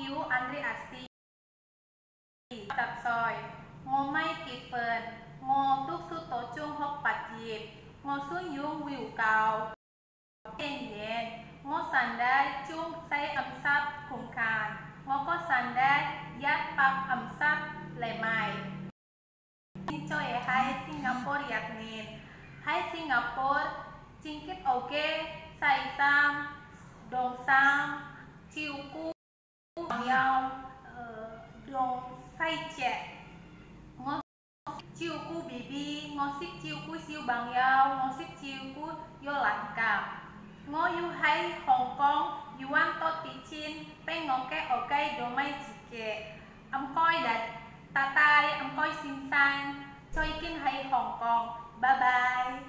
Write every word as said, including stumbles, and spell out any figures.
yêu Andre Asi tập soi ngô mai kỳ phơn ngô túc su tổ chung hộp bạch dịp ngô xuống yung view cao yên yên ngô sàn đai chung say âm sắp cùng khàn ngô có sàn đai giác bạc âm sắp lệ mày cho e hai Singapore yak nin hai Singapore chính kết ok say sam đồng sam chiêu cu nhau đồng say trẻ ngô chiêu cu bì bì ngô xích chiêu cu siêu bằng nhau ngô xích chiêu cu vô lạnh cảm ngô yu hay Hong Kong yuan to tí chin bên ngô cái ở cây đồ may chỉ kệ âm coi đặt ta tai âm coi xin sang cho ý kiến hay Hong Kong bye bye.